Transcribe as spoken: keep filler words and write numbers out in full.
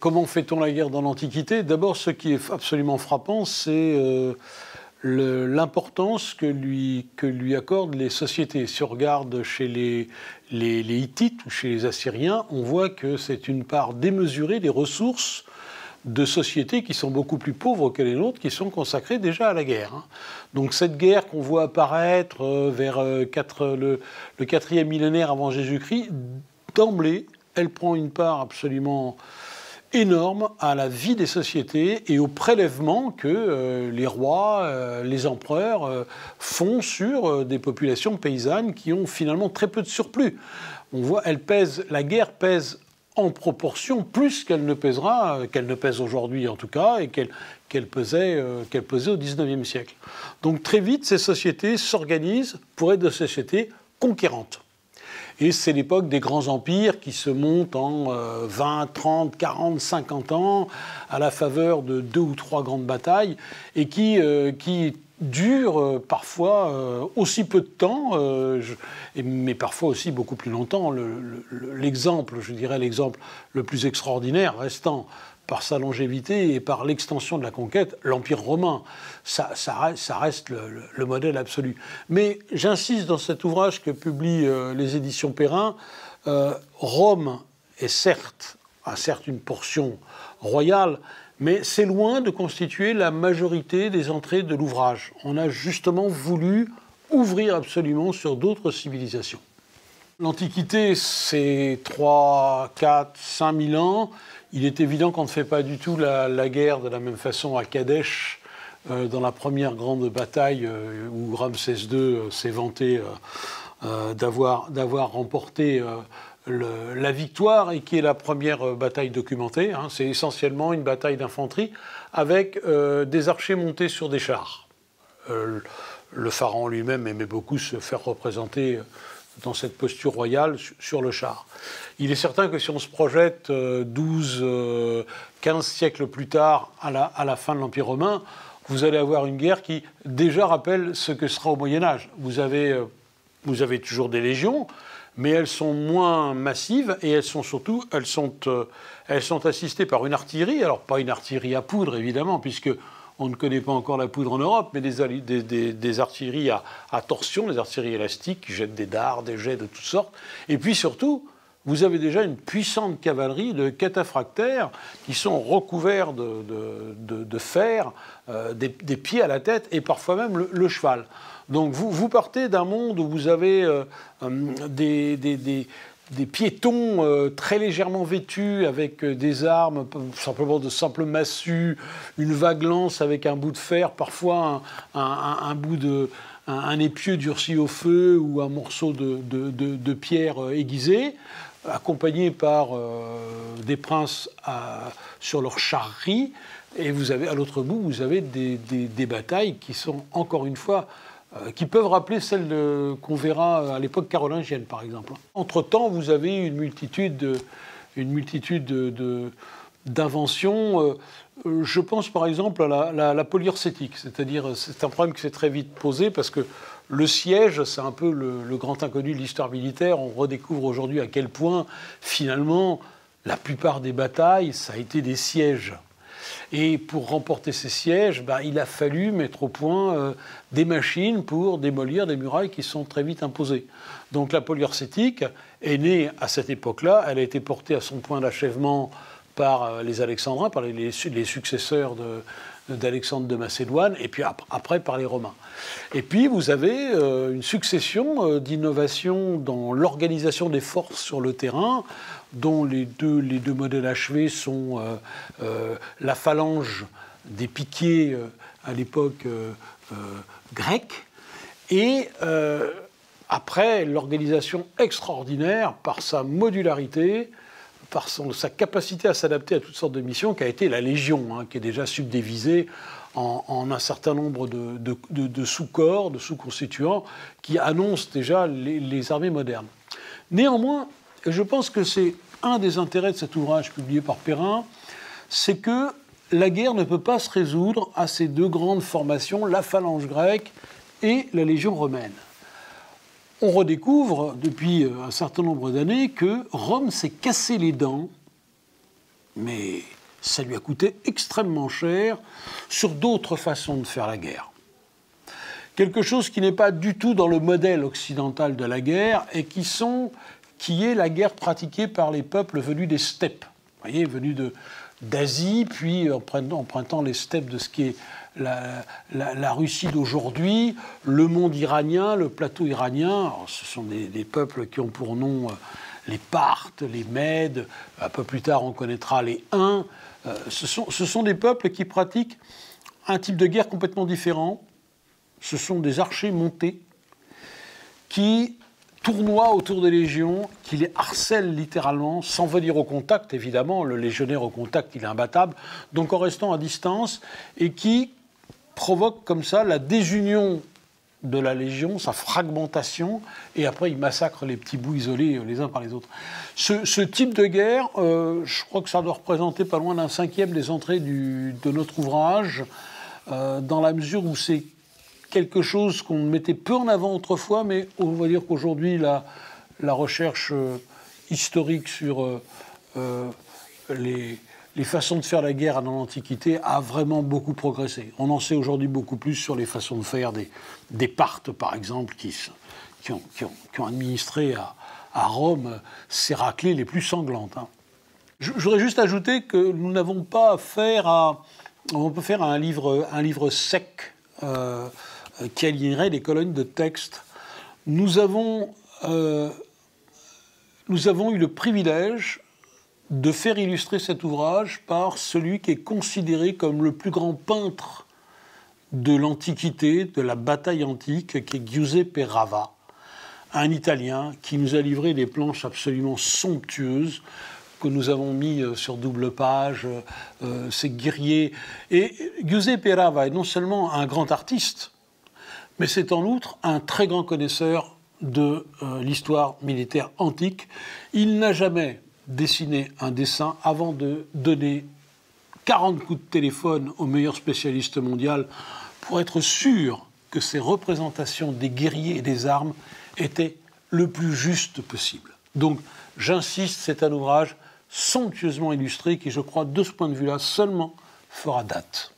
Comment fait-on la guerre dans l'Antiquité? D'abord, ce qui est absolument frappant, c'est euh, l'importance que lui, que lui accordent les sociétés. Si on regarde chez les, les, les Hittites ou chez les Assyriens, on voit que c'est une part démesurée des ressources de sociétés qui sont beaucoup plus pauvres que les nôtres, qui sont consacrées déjà à la guerre. Hein. Donc cette guerre qu'on voit apparaître euh, vers euh, quatre, le, le quatrième millénaire avant Jésus-Christ, d'emblée, elle prend une part absolument énorme à la vie des sociétés et au prélèvement que euh, les rois, euh, les empereurs euh, font sur euh, des populations paysannes qui ont finalement très peu de surplus. On voit, elle pèse, la guerre pèse en proportion plus qu'elle ne pèsera, qu'elle ne pèse aujourd'hui en tout cas, et qu'elle qu'elle pesait, euh, qu'elle pesait au dix-neuvième siècle. Donc très vite, ces sociétés s'organisent pour être des sociétés conquérantes. Et c'est l'époque des grands empires qui se montent en euh, vingt, trente, quarante, cinquante ans à la faveur de deux ou trois grandes batailles et qui, euh, qui durent euh, parfois euh, aussi peu de temps, euh, je, mais parfois aussi beaucoup plus longtemps. L'exemple, je dirais l'exemple le plus extraordinaire restant par sa longévité et par l'extension de la conquête, l'Empire romain. Ça, ça, ça reste le, le, le modèle absolu. Mais j'insiste dans cet ouvrage que publient euh, les éditions Perrin, euh, Rome est certes, a certes une portion royale, mais c'est loin de constituer la majorité des entrées de l'ouvrage. On a justement voulu ouvrir absolument sur d'autres civilisations. L'Antiquité, c'est trois, quatre, cinq mille ans. Il est évident qu'on ne fait pas du tout la, la guerre de la même façon à Kadesh, euh, dans la première grande bataille euh, où Ramsès deux euh, s'est vanté euh, euh, d'avoir d'avoir remporté euh, le, la victoire et qui est la première euh, bataille documentée. Hein. C'est essentiellement une bataille d'infanterie avec euh, des archers montés sur des chars. Euh, le pharaon lui-même aimait beaucoup se faire représenter dans cette posture royale sur le char. Il est certain que si on se projette douze, quinze siècles plus tard, à la, à la fin de l'Empire romain, vous allez avoir une guerre qui déjà rappelle ce que sera au Moyen-Âge. Vous avez, vous avez toujours des légions, mais elles sont moins massives et elles sont surtout elles sont, elles sont assistées par une artillerie. Alors pas une artillerie à poudre, évidemment, puisque on ne connaît pas encore la poudre en Europe, mais des, des, des, des artilleries à, à torsion, des artilleries élastiques qui jettent des dards, des jets de toutes sortes. Et puis surtout, vous avez déjà une puissante cavalerie de cataphractaires qui sont recouverts de, de, de, de fer, euh, des, des pieds à la tête et parfois même le, le cheval. Donc vous, vous partez d'un monde où vous avez euh, des... des, des des piétons euh, très légèrement vêtus avec euh, des armes, simplement de simples massues, une vague lance avec un bout de fer, parfois un, un, un bout de, un, un épieu durci au feu ou un morceau de, de, de, de pierre euh, aiguisée, accompagné par euh, des princes à, sur leur charrerie. Et vous avez, à l'autre bout, vous avez des, des, des batailles qui sont, encore une fois, qui peuvent rappeler celles qu'on verra à l'époque carolingienne, par exemple. Entre-temps, vous avez une multitude de, une multitude de, de, d'inventions. Je pense, par exemple, à la, la, la polyurcétique. C'est-à-dire, c'est un problème qui s'est très vite posé parce que le siège, c'est un peu le, le grand inconnu de l'histoire militaire. On redécouvre aujourd'hui à quel point, finalement, la plupart des batailles, ça a été des sièges. Et pour remporter ces sièges, ben, il a fallu mettre au point euh, des machines pour démolir des murailles qui sont très vite imposées. Donc la polyurcétique est née à cette époque-là. Elle a été portée à son point d'achèvement par euh, les Alexandrins, par les, les, les successeurs de, d'Alexandre de Macédoine, et puis après par les Romains. Et puis vous avez euh, une succession euh, d'innovations dans l'organisation des forces sur le terrain, dont les deux, les deux modèles achevés sont euh, euh, la phalange des piquiers euh, à l'époque euh, euh, grecque, et euh, après l'organisation extraordinaire par sa modularité, par son, sa capacité à s'adapter à toutes sortes de missions, qui a été la Légion, hein, qui est déjà subdivisée en, en un certain nombre de, de, de, de sous-corps, de sous-constituants, qui annoncent déjà les, les armées modernes. Néanmoins, je pense que c'est un des intérêts de cet ouvrage publié par Perrin, c'est que la guerre ne peut pas se résoudre à ces deux grandes formations, la phalange grecque et la Légion romaine. On redécouvre depuis un certain nombre d'années que Rome s'est cassé les dents mais ça lui a coûté extrêmement cher sur d'autres façons de faire la guerre. Quelque chose qui n'est pas du tout dans le modèle occidental de la guerre et qui, sont, qui est la guerre pratiquée par les peuples venus des steppes. Vous voyez, venus de, d'Asie, puis empruntant les steppes de ce qui est la, la, la Russie d'aujourd'hui, le monde iranien, le plateau iranien. Alors, ce sont des, des peuples qui ont pour nom euh, les Parthes, les Mèdes, un peu plus tard on connaîtra les Huns. Euh, ce, sont, ce sont des peuples qui pratiquent un type de guerre complètement différent. Ce sont des archers montés qui tournoient autour des légions, qui les harcèlent littéralement, sans venir au contact, évidemment. Le légionnaire au contact, il est imbattable, donc en restant à distance, et qui provoquent comme ça la désunion de la légion, sa fragmentation, et après ils massacrent les petits bouts isolés les uns par les autres. Ce, ce type de guerre, euh, je crois que ça doit représenter pas loin d'un cinquième des entrées du, de notre ouvrage, euh, dans la mesure où c'est quelque chose qu'on mettait peu en avant autrefois, mais on va dire qu'aujourd'hui, la, la recherche euh, historique sur euh, euh, les, les façons de faire la guerre dans l'Antiquité a vraiment beaucoup progressé. On en sait aujourd'hui beaucoup plus sur les façons de faire des, des Parthes, par exemple, qui, qui, ont, qui, ont, qui ont administré à, à Rome ces raclées les plus sanglantes. Hein. Je, je voudrais juste ajouter que nous n'avons pas affaire à... On peut faire un livre, un livre sec, euh, qui alignerait les colonnes de texte. Nous avons, euh, nous avons eu le privilège de faire illustrer cet ouvrage par celui qui est considéré comme le plus grand peintre de l'Antiquité, de la bataille antique, qui est Giuseppe Rava, un Italien qui nous a livré des planches absolument somptueuses que nous avons mis sur double page, euh, ces guerriers. Et Giuseppe Rava est non seulement un grand artiste, mais c'est en outre un très grand connaisseur de euh, l'histoire militaire antique. Il n'a jamais dessiné un dessin avant de donner quarante coups de téléphone au meilleur spécialiste mondial pour être sûr que ces représentations des guerriers et des armes étaient le plus juste possible. Donc, j'insiste, c'est un ouvrage somptueusement illustré qui, je crois, de ce point de vue-là, seulement fera date.